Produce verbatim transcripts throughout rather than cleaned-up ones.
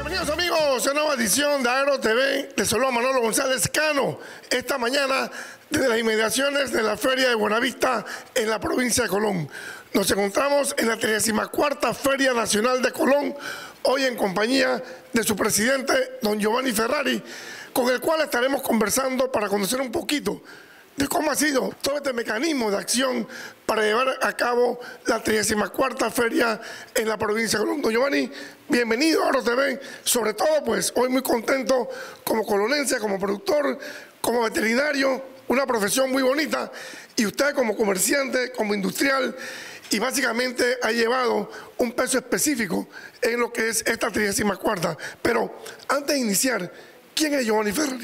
Bienvenidos amigos a una nueva edición de Aero T V. Les saluda Manolo González Cano esta mañana desde las inmediaciones de la Feria de Buenavista en la provincia de Colón. Nos encontramos en la trigésima cuarta Feria Nacional de Colón, hoy en compañía de su presidente, don Giovanni Ferrari, con el cual estaremos conversando para conocer un poquito de cómo ha sido todo este mecanismo de acción para llevar a cabo la trigésima cuarta Feria en la provincia de Colón. Don Giovanni, bienvenido a Aero T V, sobre todo pues hoy muy contento como colonense, como productor, como veterinario, una profesión muy bonita, y usted como comerciante, como industrial, y básicamente ha llevado un peso específico en lo que es esta trigésima cuarta. Pero antes de iniciar, ¿quién es Giovanni Ferrari?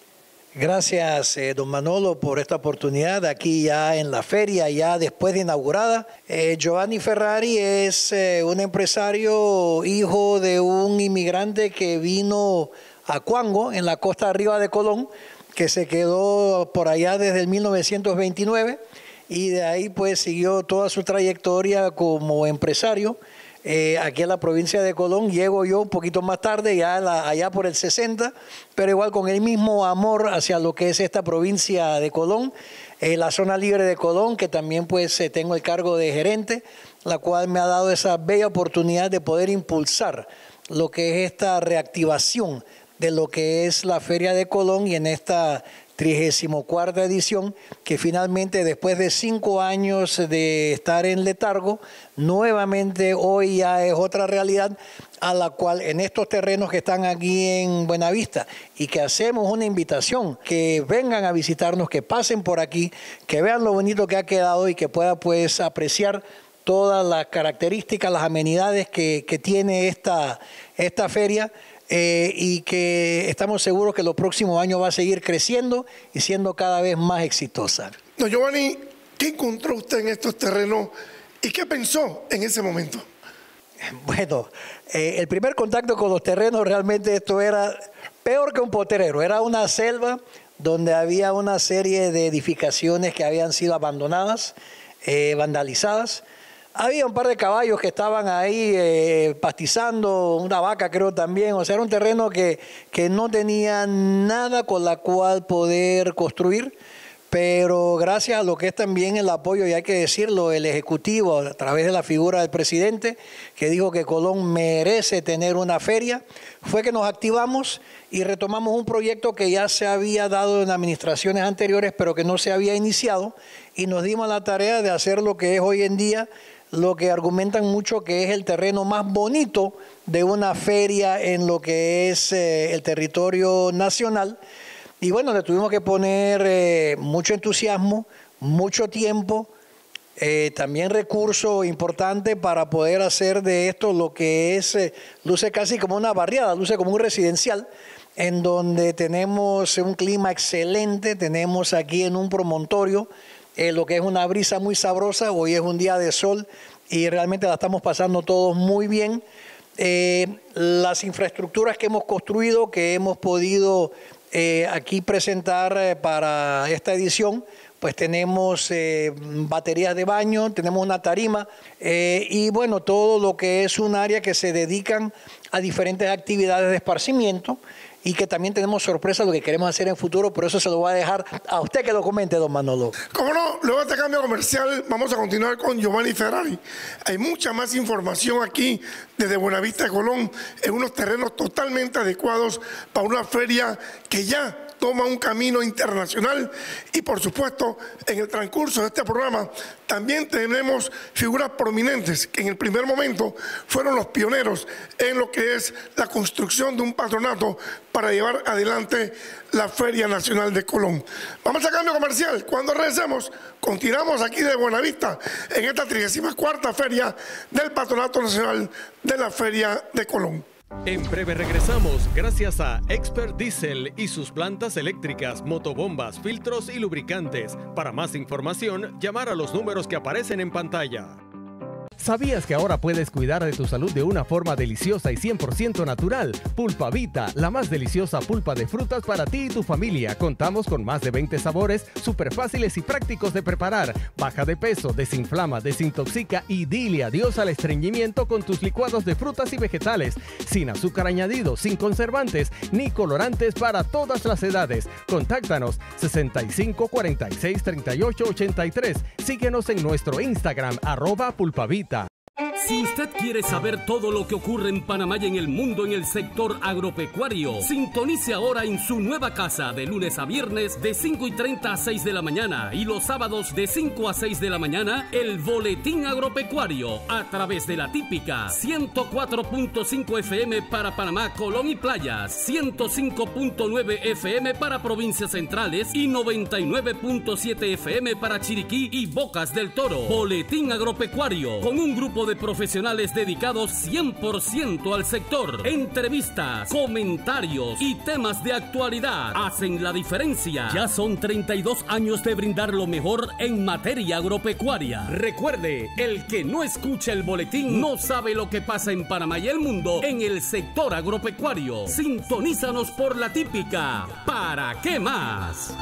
Gracias, eh, don Manolo, por esta oportunidad aquí ya en la feria, ya después de inaugurada. Eh, Giovanni Ferrari es eh, un empresario, hijo de un inmigrante que vino a Cuango, en la costa arriba de Colón, que se quedó por allá desde el mil novecientos veintinueve y de ahí pues siguió toda su trayectoria como empresario. Eh, aquí en la provincia de Colón. Llego yo un poquito más tarde, ya la, allá por el sesenta, pero igual con el mismo amor hacia lo que es esta provincia de Colón, eh, la zona libre de Colón, que también pues eh, tengo el cargo de gerente, la cual me ha dado esa bella oportunidad de poder impulsar lo que es esta reactivación de lo que es la Feria de Colón, y en esta trigésima cuarta edición, que finalmente después de cinco años de estar en letargo, nuevamente hoy ya es otra realidad, a la cual en estos terrenos que están aquí en Buenavista, y que hacemos una invitación, que vengan a visitarnos, que pasen por aquí, que vean lo bonito que ha quedado y que puedan pues apreciar todas las características, las amenidades que, que tiene esta, esta feria. Eh, y que estamos seguros que los próximos años va a seguir creciendo y siendo cada vez más exitosa. Don Giovanni, ¿qué encontró usted en estos terrenos y qué pensó en ese momento? Bueno, eh, el primer contacto con los terrenos, realmente esto era peor que un potrero, era una selva donde había una serie de edificaciones que habían sido abandonadas, eh, vandalizadas. Había un par de caballos que estaban ahí eh, pastizando, una vaca creo también, o sea, era un terreno que, que no tenía nada con la cual poder construir, pero gracias a lo que es también el apoyo, y hay que decirlo, el Ejecutivo, a través de la figura del presidente, que dijo que Colón merece tener una feria, fue que nos activamos y retomamos un proyecto que ya se había dado en administraciones anteriores, pero que no se había iniciado, y nos dimos la tarea de hacer lo que es hoy en día, lo que argumentan mucho que es el terreno más bonito de una feria en lo que es eh, el territorio nacional. Y bueno, le tuvimos que poner eh, mucho entusiasmo, mucho tiempo, eh, también recursos importantes para poder hacer de esto lo que es, eh, luce casi como una barriada, luce como un residencial, en donde tenemos un clima excelente, tenemos aquí en un promontorio, Eh, lo que es una brisa muy sabrosa. Hoy es un día de sol y realmente la estamos pasando todos muy bien. Eh, las infraestructuras que hemos construido, que hemos podido eh, aquí presentar eh, para esta edición, pues tenemos eh, baterías de baño, tenemos una tarima eh, y bueno, todo lo que es un área que se dedican a diferentes actividades de esparcimiento, y que también tenemos sorpresa lo que queremos hacer en futuro, por eso se lo voy a dejar a usted que lo comente, don Manolo. Como no, luego de este cambio comercial vamos a continuar con Giovanni Ferrari. Hay mucha más información aquí desde Buenavista de Colón, en unos terrenos totalmente adecuados para una feria que ya toma un camino internacional, y por supuesto en el transcurso de este programa también tenemos figuras prominentes que en el primer momento fueron los pioneros en lo que es la construcción de un patronato para llevar adelante la Feria Nacional de Colón. Vamos a cambio comercial. Cuando regresemos, continuamos aquí de Buenavista en esta trigésima cuarta Feria del Patronato Nacional de la Feria de Colón. En breve regresamos gracias a Expert Diesel y sus plantas eléctricas, motobombas, filtros y lubricantes. Para más información, llamar a los números que aparecen en pantalla. ¿Sabías que ahora puedes cuidar de tu salud de una forma deliciosa y cien por ciento natural? Pulpavita, la más deliciosa pulpa de frutas para ti y tu familia. Contamos con más de veinte sabores súper fáciles y prácticos de preparar. Baja de peso, desinflama, desintoxica y dile adiós al estreñimiento con tus licuados de frutas y vegetales. Sin azúcar añadido, sin conservantes ni colorantes para todas las edades. Contáctanos sesenta y cinco cuarenta y seis treinta y ocho ochenta y tres. Síguenos en nuestro Instagram, arroba pulpavita. Si usted quiere saber todo lo que ocurre en Panamá y en el mundo en el sector agropecuario, sintonice ahora en su nueva casa de lunes a viernes de cinco y treinta a seis de la mañana y los sábados de cinco a seis de la mañana el Boletín Agropecuario a través de la típica ciento cuatro punto cinco F M para Panamá, Colón y Playas, ciento cinco punto nueve F M para provincias centrales y noventa y nueve punto siete F M para Chiriquí y Bocas del Toro. Boletín Agropecuario con un grupo de profesionales dedicados cien por ciento al sector. Entrevistas, comentarios y temas de actualidad hacen la diferencia. Ya son treinta y dos años de brindar lo mejor en materia agropecuaria. Recuerde, el que no escucha el boletín no sabe lo que pasa en Panamá y el mundo en el sector agropecuario. Sintonízanos por la típica. ¿Para qué más?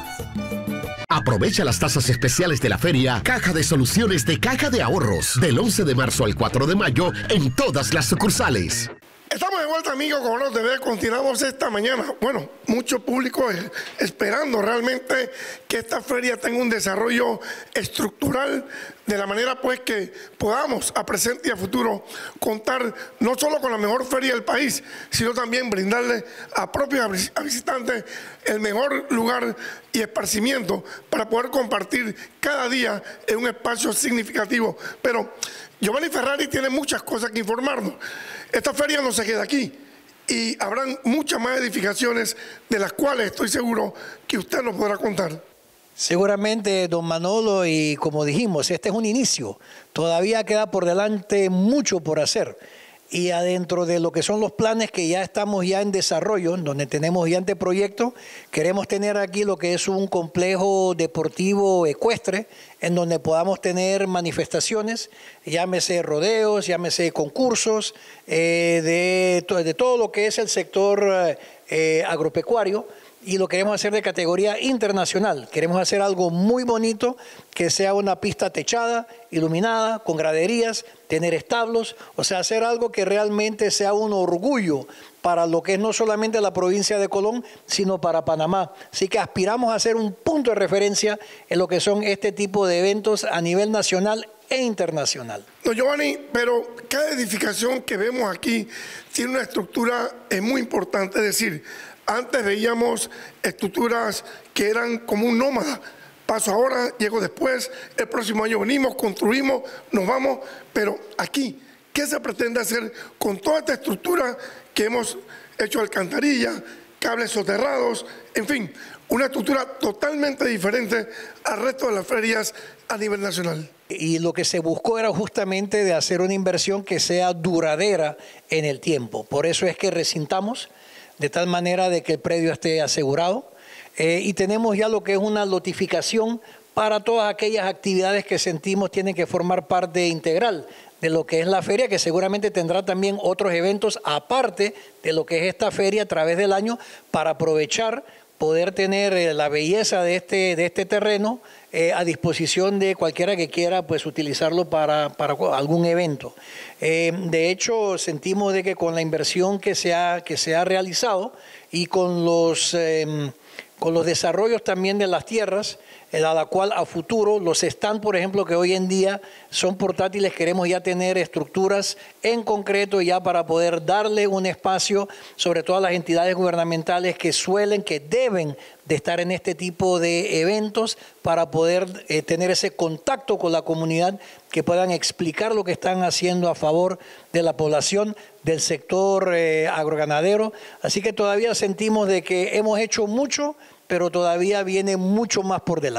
Aprovecha las tasas especiales de la feria Caja de Soluciones de Caja de Ahorros del once de marzo al cuatro de mayo en todas las sucursales. Estamos de vuelta, amigos, con Oro T V. Continuamos esta mañana. Bueno, mucho público eh, esperando realmente que esta feria tenga un desarrollo estructural de la manera pues que podamos a presente y a futuro contar no solo con la mejor feria del país, sino también brindarle a propios visitantes el mejor lugar y esparcimiento para poder compartir cada día en un espacio significativo. Pero Giovanni Ferrari tiene muchas cosas que informarnos. Esta feria no se queda aquí y habrán muchas más edificaciones de las cuales estoy seguro que usted nos podrá contar. Seguramente, don Manolo, y como dijimos, este es un inicio. Todavía queda por delante mucho por hacer. Y adentro de lo que son los planes que ya estamos ya en desarrollo, donde tenemos ya anteproyectos, queremos tener aquí lo que es un complejo deportivo ecuestre, en donde podamos tener manifestaciones, llámese rodeos, llámese concursos, eh, de, de todo lo que es el sector eh, agropecuario. Y lo queremos hacer de categoría internacional. Queremos hacer algo muy bonito, que sea una pista techada, iluminada, con graderías, tener establos, o sea, hacer algo que realmente sea un orgullo para lo que es no solamente la provincia de Colón, sino para Panamá. Así que aspiramos a ser un punto de referencia en lo que son este tipo de eventos a nivel nacional e internacional. Don Giovanni, pero cada edificación que vemos aquí tiene una estructura eh, muy importante, es decir, antes veíamos estructuras que eran como un nómada. Paso ahora, llego después, el próximo año venimos, construimos, nos vamos. Pero aquí, ¿qué se pretende hacer con toda esta estructura que hemos hecho alcantarilla, cables soterrados, en fin, una estructura totalmente diferente al resto de las ferias a nivel nacional? Y lo que se buscó era justamente de hacer una inversión que sea duradera en el tiempo. Por eso es que recintamos de tal manera de que el predio esté asegurado eh, y tenemos ya lo que es una lotificación para todas aquellas actividades que sentimos tienen que formar parte integral de lo que es la feria, que seguramente tendrá también otros eventos aparte de lo que es esta feria a través del año, para aprovechar, poder tener eh, la belleza de este, de este terreno eh, a disposición de cualquiera que quiera pues, utilizarlo para, para algún evento. Eh, de hecho, sentimos de que con la inversión que se ha, que se ha realizado y con los, eh, con los desarrollos también de las tierras, a la cual a futuro los stands, por ejemplo, que hoy en día son portátiles, queremos ya tener estructuras en concreto ya para poder darle un espacio, sobre todo a las entidades gubernamentales que suelen, que deben de estar en este tipo de eventos para poder eh, tener ese contacto con la comunidad, que puedan explicar lo que están haciendo a favor de la población del sector eh, agroganadero. Así que todavía sentimos de que hemos hecho mucho, pero todavía viene mucho más por delante.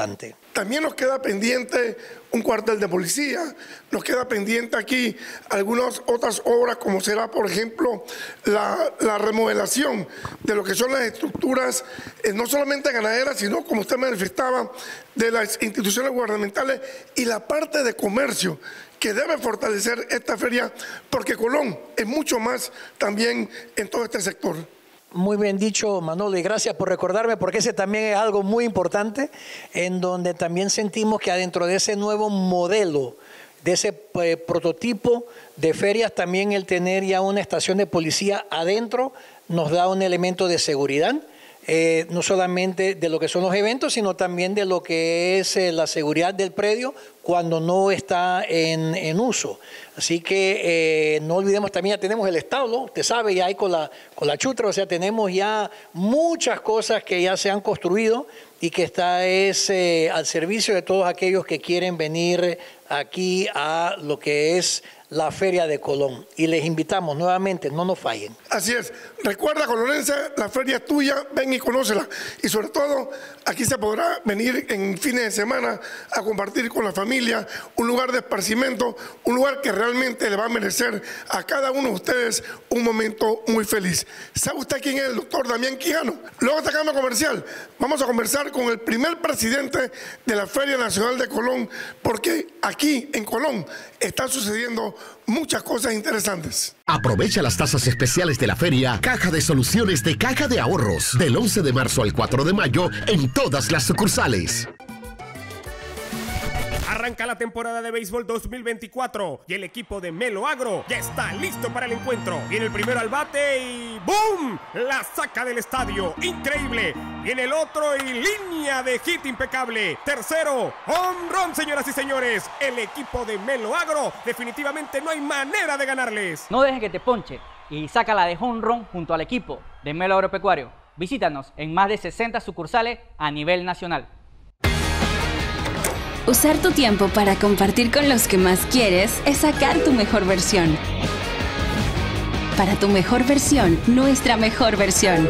También nos queda pendiente un cuartel de policía, nos queda pendiente aquí algunas otras obras, como será, por ejemplo, la, la remodelación de lo que son las estructuras, eh, no solamente ganaderas, sino, como usted manifestaba, de las instituciones gubernamentales y la parte de comercio, que debe fortalecer esta feria, porque Colón es mucho más también en todo este sector. Muy bien dicho, Manolo, y gracias por recordarme, porque ese también es algo muy importante, en donde también sentimos que adentro de ese nuevo modelo, de ese eh, prototipo de ferias, también el tener ya una estación de policía adentro nos da un elemento de seguridad, eh, no solamente de lo que son los eventos, sino también de lo que es eh, la seguridad del predio cuando no está en, en uso. Así que eh, no olvidemos, también ya tenemos el establo, usted sabe, ya hay con la, con la chutra, o sea, tenemos ya muchas cosas que ya se han construido y que está es, eh, al servicio de todos aquellos que quieren venir aquí a lo que es la Feria de Colón. Y les invitamos nuevamente, no nos fallen. Así es. Recuerda, colonense, la feria es tuya, ven y conócela. Y sobre todo, aquí se podrá venir en fines de semana a compartir con la familia, un lugar de esparcimiento, un lugar que realmente le va a merecer a cada uno de ustedes un momento muy feliz. ¿Sabe usted quién es el doctor Damián Quijano? Luego de esta cámara comercial, vamos a conversar con el primer presidente de la Feria Nacional de Colón, porque aquí en Colón están sucediendo muchas cosas interesantes. Aprovecha las tasas especiales de la feria Caja de Soluciones de Caja de Ahorros del once de marzo al cuatro de mayo en todas las sucursales. Arranca la temporada de béisbol dos mil veinticuatro y el equipo de Melo Agro ya está listo para el encuentro. Viene el primero al bate y ¡boom! La saca del estadio. ¡Increíble! Viene el otro y línea de hit impecable. Tercero, home run, señoras y señores. El equipo de Melo Agro definitivamente no hay manera de ganarles. No dejes que te ponche y sácala de home run junto al equipo de Melo Agropecuario. Visítanos en más de sesenta sucursales a nivel nacional. Usar tu tiempo para compartir con los que más quieres es sacar tu mejor versión. Para tu mejor versión, nuestra mejor versión.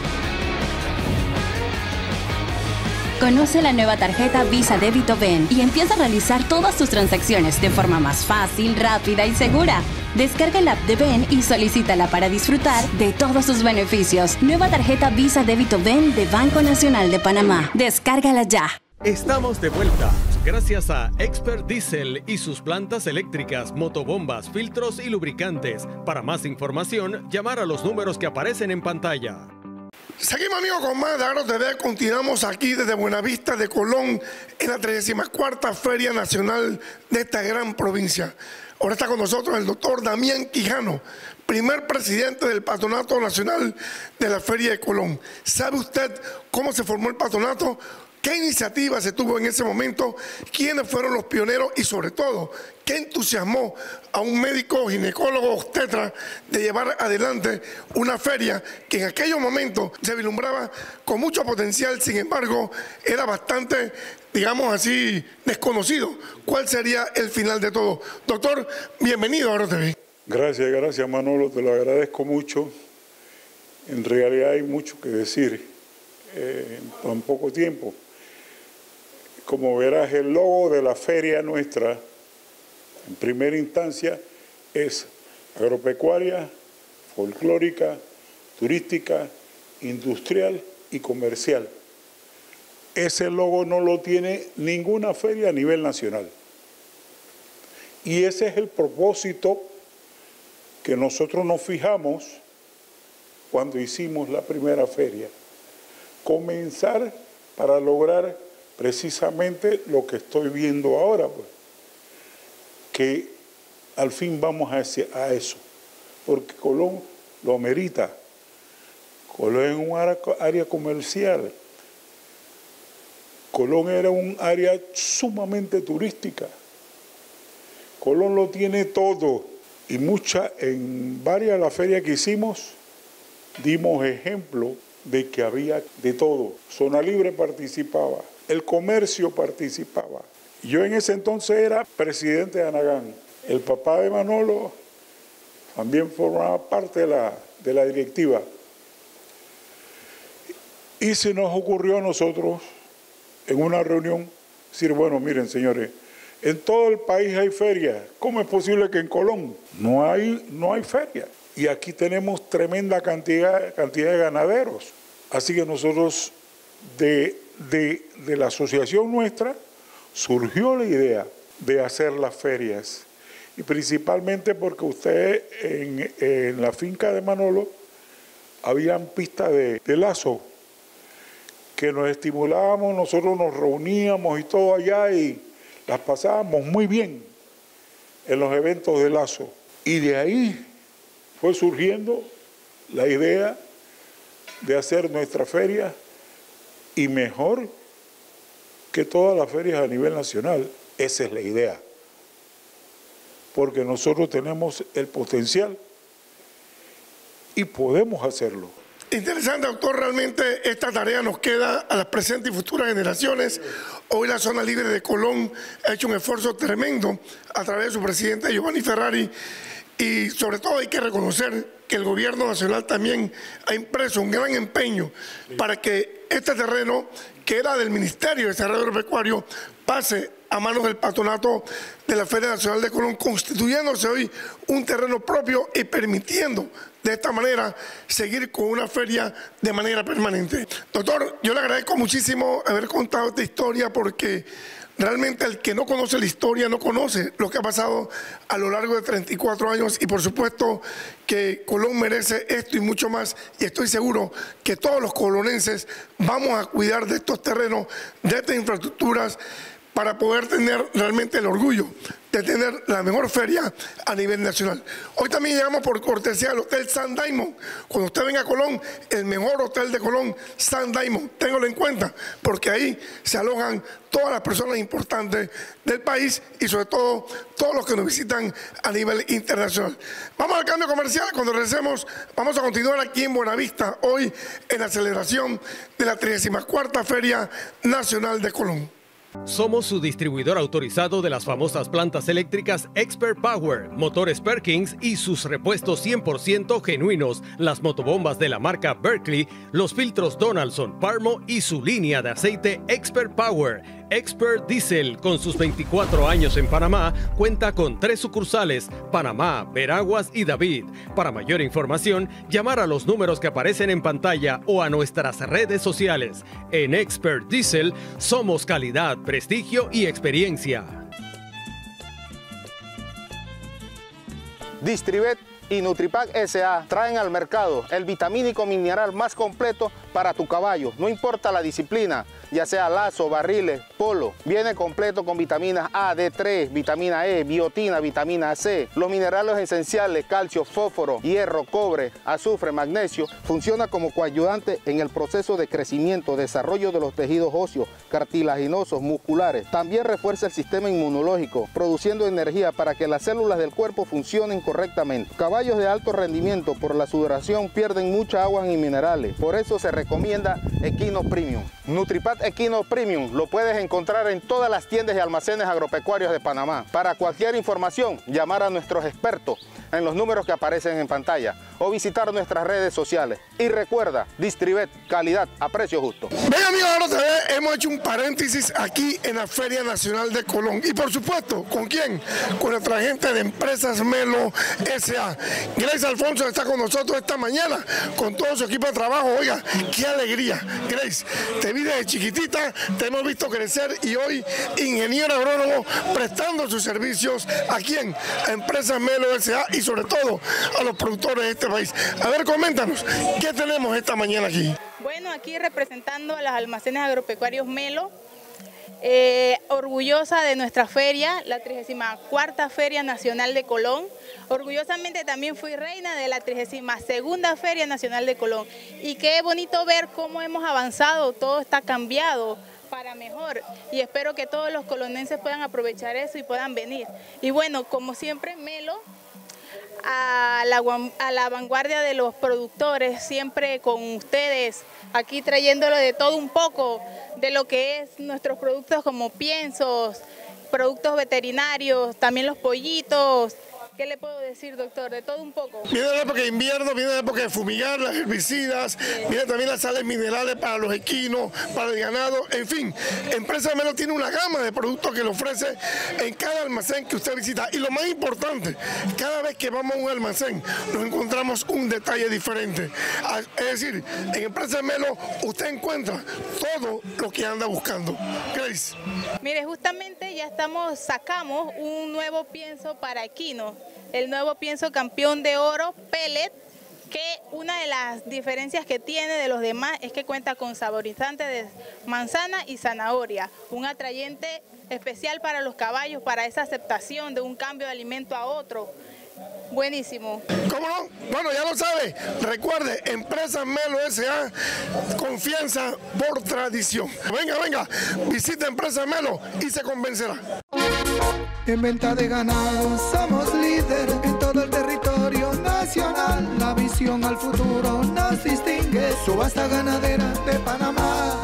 Conoce la nueva tarjeta Visa Débito Ven y empieza a realizar todas tus transacciones de forma más fácil, rápida y segura. Descarga el app de Ven y solicítala para disfrutar de todos sus beneficios. Nueva tarjeta Visa Débito Ven de Banco Nacional de Panamá. Descárgala ya. Estamos de vuelta. Gracias a Expert Diesel y sus plantas eléctricas, motobombas, filtros y lubricantes. Para más información, llamar a los números que aparecen en pantalla. Seguimos, amigos, con más de Agro T V. Continuamos aquí desde Buenavista de Colón en la trigésima cuarta Feria Nacional de esta gran provincia. Ahora está con nosotros el doctor Damián Quijano, primer presidente del Patronato Nacional de la Feria de Colón. ¿Sabe usted cómo se formó el patronato? ¿Qué iniciativa se tuvo en ese momento? ¿Quiénes fueron los pioneros? Y sobre todo, ¿qué entusiasmó a un médico ginecólogo obstetra de llevar adelante una feria que en aquellos momentos se vislumbraba con mucho potencial? Sin embargo, era bastante, digamos así, desconocido. ¿Cuál sería el final de todo? Doctor, bienvenido a Agro T V. Gracias, gracias Manolo, te lo agradezco mucho. En realidad hay mucho que decir eh, en tan poco tiempo. Como verás, el logo de la feria nuestra, en primera instancia, es agropecuaria, folclórica, turística, industrial y comercial. Ese logo no lo tiene ninguna feria a nivel nacional. Y ese es el propósito que nosotros nos fijamos cuando hicimos la primera feria. Comenzar para lograr precisamente lo que estoy viendo ahora, pues, que al fin vamos a, ese, a eso, porque Colón lo amerita. Colón es un área, área comercial. Colón era un área sumamente turística. Colón lo tiene todo y mucha, en varias de las ferias que hicimos dimos ejemplo de que había de todo. Zona Libre participaba. El comercio participaba. Yo en ese entonces era presidente de Anagán. El papá de Manolo también formaba parte de la, de la directiva. Y se nos ocurrió a nosotros, en una reunión, Decir, bueno, miren señores, en todo el país hay ferias. ¿Cómo es posible que en Colón no hay, no hay feria? Y aquí tenemos tremenda cantidad, cantidad de ganaderos. Así que nosotros, de, de, de la asociación nuestra, surgió la idea de hacer las ferias. Y principalmente porque ustedes en, en la finca de Manolo habían pistas de, de lazo que nos estimulábamos, nosotros nos reuníamos y todo allá y las pasábamos muy bien en los eventos de lazo. Y de ahí fue surgiendo la idea de hacer nuestra feria y mejor que todas las ferias a nivel nacional. Esa es la idea. Porque nosotros tenemos el potencial y podemos hacerlo. Interesante, doctor. Realmente esta tarea nos queda a las presentes y futuras generaciones. Hoy la Zona Libre de Colón ha hecho un esfuerzo tremendo a través de su presidente Giovanni Ferrari y sobre todo hay que reconocer que el gobierno nacional también ha impreso un gran empeño para que este terreno, que era del Ministerio de Desarrollo Agropecuario, pase a manos del patronato de la Feria Nacional de Colón, constituyéndose hoy un terreno propio y permitiendo de esta manera seguir con una feria de manera permanente. Doctor, yo le agradezco muchísimo haber contado esta historia porque realmente el que no conoce la historia no conoce lo que ha pasado a lo largo de treinta y cuatro años y por supuesto que Colón merece esto y mucho más y estoy seguro que todos los colonenses vamos a cuidar de estos terrenos, de estas infraestructuras para poder tener realmente el orgullo de tener la mejor feria a nivel nacional. Hoy también llegamos por cortesía al Hotel San Diamond. Cuando usted venga a Colón, el mejor hotel de Colón, San Diamond, téngalo en cuenta, porque ahí se alojan todas las personas importantes del país y sobre todo todos los que nos visitan a nivel internacional. Vamos al cambio comercial. Cuando regresemos, vamos a continuar aquí en Buenavista, hoy en la celebración de la trigésima cuarta Feria Nacional de Colón. Somos su distribuidor autorizado de las famosas plantas eléctricas Expert Power, motores Perkins y sus repuestos cien por ciento genuinos, las motobombas de la marca Berkeley, los filtros Donaldson, Parmo y su línea de aceite Expert Power. Expert Diesel, con sus veinticuatro años en Panamá, cuenta con tres sucursales, Panamá, Veraguas y David. Para mayor información, llamar a los números que aparecen en pantalla o a nuestras redes sociales. En Expert Diesel somos calidad, prestigio y experiencia. Distrivet y Nutripac S A traen al mercado el vitamínico mineral más completo para tu caballo, no importa la disciplina, ya sea lazo, barriles, polo. Viene completo con vitaminas A, D tres, vitamina E, biotina, vitamina C. Los minerales esenciales, calcio, fósforo, hierro, cobre, azufre, magnesio, funciona como coayudante en el proceso de crecimiento, desarrollo de los tejidos óseos, cartilaginosos, musculares. También refuerza el sistema inmunológico, produciendo energía para que las células del cuerpo funcionen correctamente. Caballos de alto rendimiento por la sudoración pierden mucha agua y minerales, por eso se recomienda Equino Premium. Nutripat Equino Premium lo puedes encontrar en todas las tiendas y almacenes agropecuarios de Panamá. Para cualquier información, llamar a nuestros expertos en los números que aparecen en pantalla o visitar nuestras redes sociales. Y recuerda, Distrivet, calidad a precio justo. Bien amigos, ahora te ve, hemos hecho un paréntesis aquí en la Feria Nacional de Colón. Y por supuesto, ¿con quién? Con nuestra gente de Empresas Melo S A Grace Alfonso está con nosotros esta mañana, con todo su equipo de trabajo. Oiga, qué alegría. Grace, te vi desde chiquitita, te hemos visto crecer y hoy ingeniero agrónomo prestando sus servicios a quién, a Empresas Melo S A y sobre todo a los productores de este país. A ver, coméntanos, ¿qué tenemos esta mañana aquí? Bueno, aquí representando a los almacenes agropecuarios Melo, eh, orgullosa de nuestra feria, la trigésima cuarta Feria Nacional de Colón. Orgullosamente también fui reina de la trigésima segunda Feria Nacional de Colón. Y qué bonito ver cómo hemos avanzado, todo está cambiado para mejor. Y espero que todos los colonenses puedan aprovechar eso y puedan venir. Y bueno, como siempre, Melo, a la, a la vanguardia de los productores, siempre con ustedes, aquí trayéndolo de todo un poco, de lo que es nuestros productos como piensos, productos veterinarios, también los pollitos, ¿Qué le puedo decir, doctor? De todo un poco. Viene la época de invierno, viene la época de fumigar, las herbicidas, sí. Viene también las sales minerales para los equinos, para el ganado, en fin. Empresa Melo tiene una gama de productos que le ofrece en cada almacén que usted visita. Y lo más importante, cada vez que vamos a un almacén, nos encontramos un detalle diferente. Es decir, en Empresa Melo usted encuentra todo lo que anda buscando. Grace. Mire, justamente ya estamos, sacamos un nuevo pienso para equinos. El nuevo pienso campeón de oro pellet, que una de las diferencias que tiene de los demás es que cuenta con saborizante de manzana y zanahoria, un atrayente especial para los caballos, para esa aceptación de un cambio de alimento a otro. Buenísimo. ¿Cómo no? Bueno, ya lo sabe. Recuerde, Empresa Melo S A, confianza por tradición. Venga, venga, visita Empresa Melo y se convencerá. En venta de ganado somos líder en todo el territorio nacional. La visión al futuro nos distingue. Subasta ganadera de Panamá.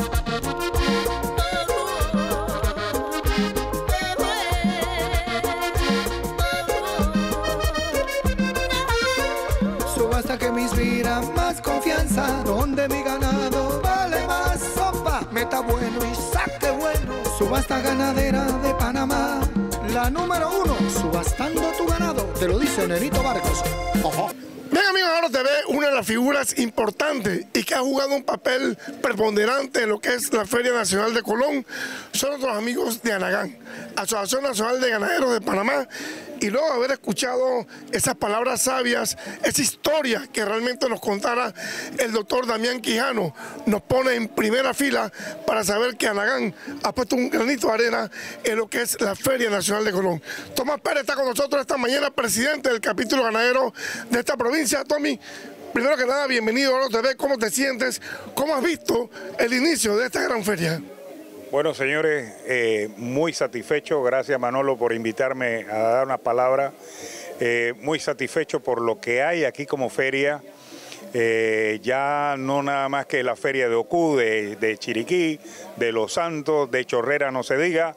Subasta que me inspira más confianza, donde mi ganado vale más. Sopa, meta bueno y saque bueno. Subasta ganadera de Panamá. La número uno, subastando tu ganado. Te lo dice Nenito Vargas. Ojo. Bien, amigos, ahora te ve una de las figuras importantes y que ha jugado un papel preponderante en lo que es la Feria Nacional de Colón. Son nuestros amigos de ANAGAN, Asociación Nacional de Ganaderos de Panamá. Y luego de haber escuchado esas palabras sabias, esa historia que realmente nos contara el doctor Damián Quijano, nos pone en primera fila para saber que ANAGAN ha puesto un granito de arena en lo que es la Feria Nacional de Colón. Tomás Pérez está con nosotros esta mañana, presidente del capítulo ganadero de esta provincia. Tommy, primero que nada, bienvenido a Oro T V. ¿Cómo te sientes? ¿Cómo has visto el inicio de esta gran feria? Bueno, señores, eh, muy satisfecho, gracias Manolo por invitarme a dar una palabra, eh, muy satisfecho por lo que hay aquí como feria, eh, ya no nada más que la feria de Ocú, de, de Chiriquí, de Los Santos, de Chorrera, no se diga,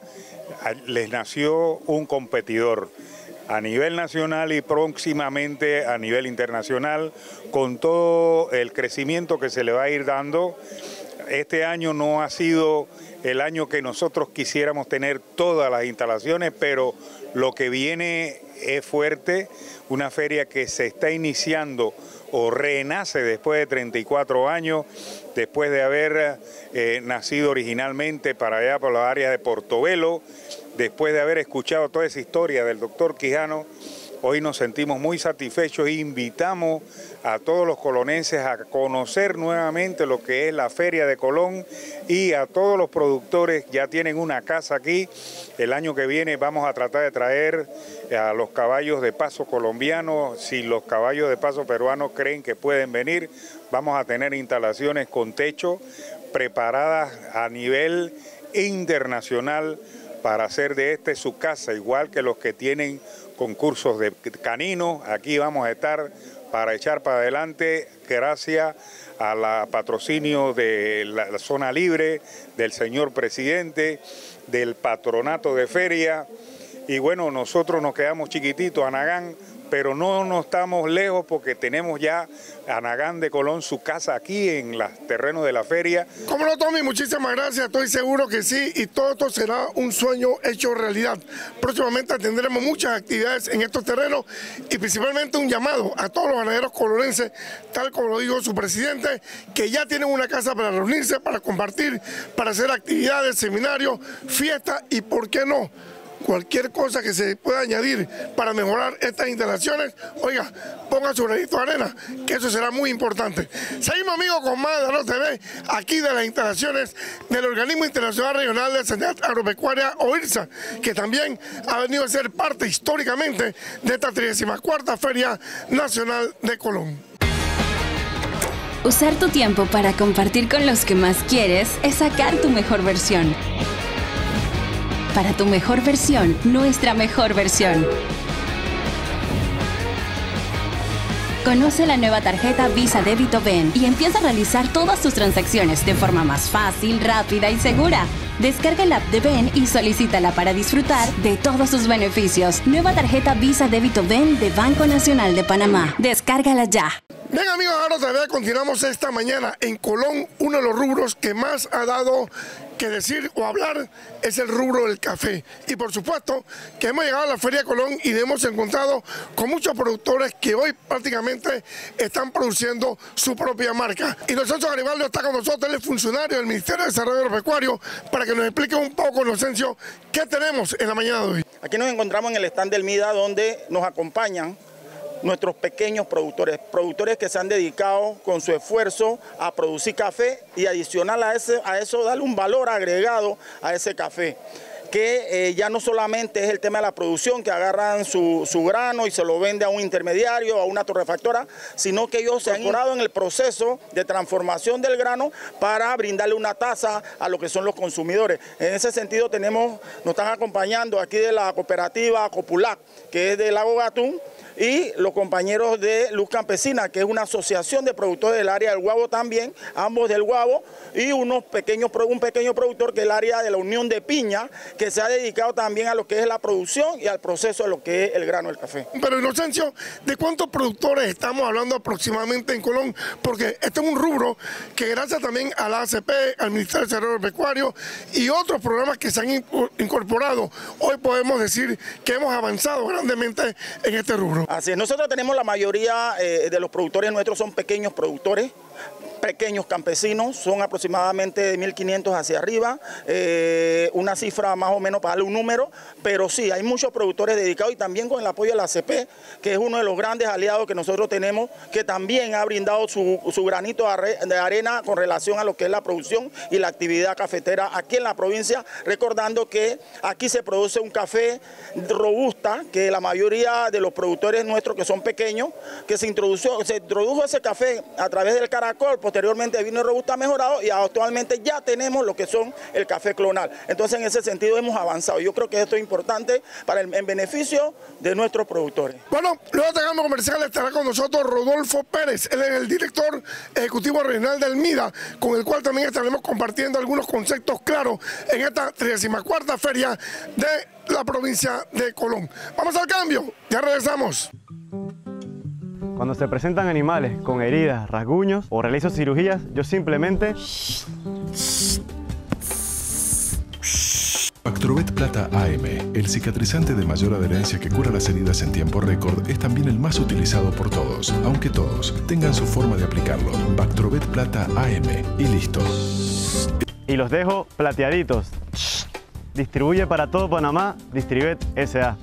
les nació un competidor a nivel nacional y próximamente a nivel internacional, con todo el crecimiento que se le va a ir dando. Este año no ha sido el año que nosotros quisiéramos tener todas las instalaciones, pero lo que viene es fuerte, una feria que se está iniciando o renace después de treinta y cuatro años, después de haber eh, nacido originalmente para allá por la área de Portobelo, después de haber escuchado toda esa historia del doctor Quijano. Hoy nos sentimos muy satisfechos e invitamos a todos los colonenses a conocer nuevamente lo que es la Feria de Colón y a todos los productores, ya tienen una casa aquí. El año que viene vamos a tratar de traer a los caballos de paso colombianos. Si los caballos de paso peruanos creen que pueden venir, vamos a tener instalaciones con techo preparadas a nivel internacional para hacer de este su casa, igual que los que tienen concursos de caninos. Aquí vamos a estar para echar para adelante gracias a la patrocinio de la zona libre, del señor presidente, del patronato de feria. Y bueno, nosotros nos quedamos chiquititos, ANAGAN, pero no nos estamos lejos porque tenemos ya ANAGAN de Colón su casa aquí en los terrenos de la feria. ¿Cómo no, Tommy? Muchísimas gracias, estoy seguro que sí, y todo esto será un sueño hecho realidad. Próximamente tendremos muchas actividades en estos terrenos y principalmente un llamado a todos los ganaderos colonenses, tal como lo dijo su presidente, que ya tienen una casa para reunirse, para compartir, para hacer actividades, seminarios, fiestas y, ¿por qué no?, cualquier cosa que se pueda añadir para mejorar estas instalaciones. Oiga, ponga su granito de arena, que eso será muy importante. Seguimos, amigos, con más de Oro T V, aquí de las instalaciones del Organismo Internacional Regional de Sanidad Agropecuaria, OIRSA, que también ha venido a ser parte históricamente de esta trigésima cuarta Feria Nacional de Colón. Usar tu tiempo para compartir con los que más quieres es sacar tu mejor versión. Para tu mejor versión, nuestra mejor versión. Conoce la nueva tarjeta Visa Débito Ben y empieza a realizar todas tus transacciones de forma más fácil, rápida y segura. Descarga el app de Ben y solicítala para disfrutar de todos sus beneficios. Nueva tarjeta Visa Débito Ben de Banco Nacional de Panamá. Descárgala ya. Bien, amigos, ahora T V, continuamos esta mañana en Colón. Uno de los rubros que más ha dado que decir o hablar es el rubro del café. Y por supuesto que hemos llegado a la Feria de Colón y hemos encontrado con muchos productores que hoy prácticamente están produciendo su propia marca. Y Inocencio Garibaldo está con nosotros, él es funcionario del Ministerio de Desarrollo Agropecuario, para que nos explique un poco, Inocencio, qué tenemos en la mañana de hoy. Aquí nos encontramos en el stand del MIDA, donde nos acompañan nuestros pequeños productores, productores que se han dedicado con su esfuerzo a producir café y adicional a, ese, a eso darle un valor agregado a ese café, que eh, ya no solamente es el tema de la producción, que agarran su, su grano y se lo vende a un intermediario, a una torrefactora, sino que ellos se han incorporado en el proceso de transformación del grano para brindarle una tasa a lo que son los consumidores. En ese sentido tenemos, nos están acompañando aquí de la cooperativa Copulac, que es de Lago Gatún, y los compañeros de Luz Campesina, que es una asociación de productores del área del Guabo también, ambos del Guabo, y unos pequeños, un pequeño productor que es el área de la Unión de Piña, que se ha dedicado también a lo que es la producción y al proceso de lo que es el grano del café. Pero Inocencio, ¿de cuántos productores estamos hablando aproximadamente en Colón? Porque este es un rubro que gracias también a la A C P, al Ministerio de Desarrollo Agropecuario y otros programas que se han incorporado, hoy podemos decir que hemos avanzado grandemente en este rubro. Así es, nosotros tenemos la mayoría eh, de los productores nuestros son pequeños productores, pequeños campesinos, son aproximadamente de mil quinientos hacia arriba, eh, una cifra más o menos para darle un número, pero sí, hay muchos productores dedicados y también con el apoyo de la A C P, que es uno de los grandes aliados que nosotros tenemos, que también ha brindado su, su granito de arena con relación a lo que es la producción y la actividad cafetera aquí en la provincia, recordando que aquí se produce un café robusta, que la mayoría de los productores nuestros que son pequeños, que se introdujo, se introdujo ese café a través del caracol, posteriormente vino el robusta mejorado y actualmente ya tenemos lo que son el café clonal. Entonces en ese sentido hemos avanzado. Yo creo que esto es importante para el, en beneficio de nuestros productores. Bueno, luego de Gama Comercial estará con nosotros Rodolfo Pérez, él es el director ejecutivo regional del MIDA, con el cual también estaremos compartiendo algunos conceptos claros en esta trigésima cuarta feria de la provincia de Colón. Vamos al cambio, ya regresamos. Cuando se presentan animales con heridas, rasguños o realizo cirugías, yo simplemente... Bactrovet Plata A M, el cicatrizante de mayor adherencia que cura las heridas en tiempo récord, es también el más utilizado por todos, aunque todos tengan su forma de aplicarlo. Bactrovet Plata A M y listo. Y los dejo plateaditos. Distribuye para todo Panamá, Distribuet S A.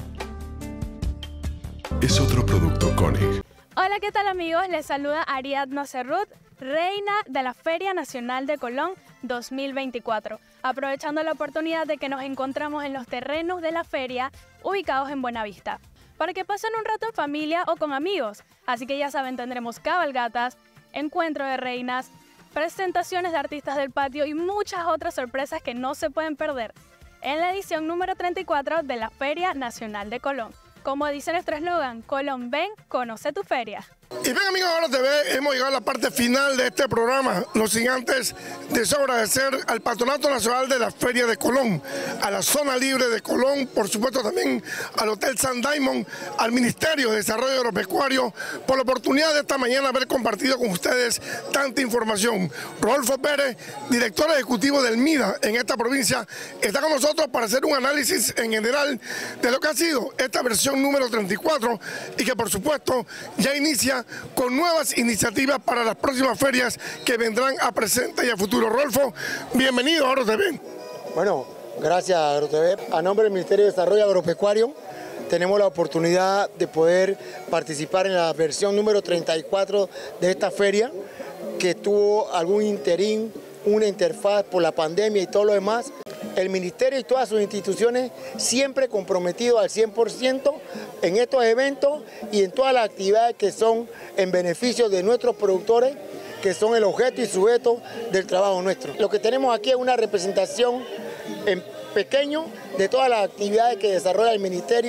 Es otro producto Koenig. Hola, ¿qué tal amigos? Les saluda Ariadna Cerrut, reina de la Feria Nacional de Colón dos mil veinticuatro. Aprovechando la oportunidad de que nos encontramos en los terrenos de la feria ubicados en Buenavista, para que pasen un rato en familia o con amigos. Así que ya saben, tendremos cabalgatas, encuentro de reinas, presentaciones de artistas del patio y muchas otras sorpresas que no se pueden perder en la edición número treinta y cuatro de la Feria Nacional de Colón. Como dice nuestro eslogan, Colón ven, conoce tu feria. Y bien amigos, ahora T V, hemos llegado a la parte final de este programa. No sin antes deseo agradecer al Patronato Nacional de la Feria de Colón, a la Zona Libre de Colón, por supuesto también al Hotel San Diamond, al Ministerio de Desarrollo Agropecuario, por la oportunidad de esta mañana haber compartido con ustedes tanta información. Rodolfo Pérez, director ejecutivo del MIDA en esta provincia, está con nosotros para hacer un análisis en general de lo que ha sido esta versión número treinta y cuatro y que por supuesto ya inicia con nuevas iniciativas para las próximas ferias que vendrán a presente y a futuro. Rodolfo, bienvenido a AgroTV. Bueno, gracias a AgroTV. A nombre del Ministerio de Desarrollo Agropecuario tenemos la oportunidad de poder participar en la versión número treinta y cuatro de esta feria, que tuvo algún interín, una interfaz por la pandemia y todo lo demás. El Ministerio y todas sus instituciones siempre comprometidos al cien por ciento en estos eventos y en todas las actividades que son en beneficio de nuestros productores, que son el objeto y sujeto del trabajo nuestro. Lo que tenemos aquí es una representación en pequeño de todas las actividades que desarrolla el Ministerio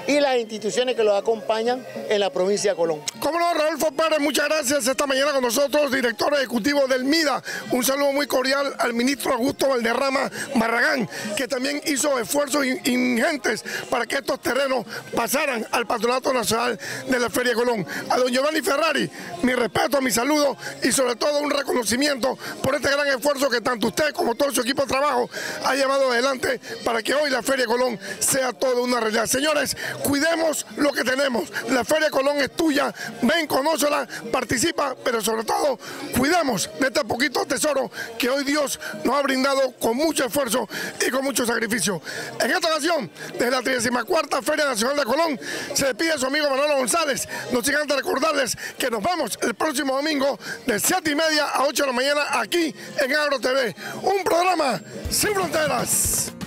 y las instituciones que los acompañan en la provincia de Colón. Cómo no, Rodolfo Pérez, muchas gracias esta mañana con nosotros, director ejecutivo del MIDA. Un saludo muy cordial al ministro Augusto Valderrama Barragán, que también hizo esfuerzos ingentes para que estos terrenos pasaran al Patronato Nacional de la Feria de Colón. A don Giovanni Ferrari, mi respeto, mi saludo y sobre todo un reconocimiento por este gran esfuerzo que tanto usted como todo su equipo de trabajo ha llevado adelante para que hoy la Feria de Colón sea toda una realidad. Señores, cuidemos lo que tenemos. La Feria de Colón es tuya, ven, conócela, participa, pero sobre todo cuidemos de este poquito tesoro que hoy Dios nos ha brindado con mucho esfuerzo y con mucho sacrificio. En esta ocasión, desde la trigésima cuarta Feria Nacional de Colón, se despide su amigo Manolo González. No sin antes recordarles que nos vemos el próximo domingo de siete y media a ocho de la mañana aquí en Agro T V. Un programa sin fronteras.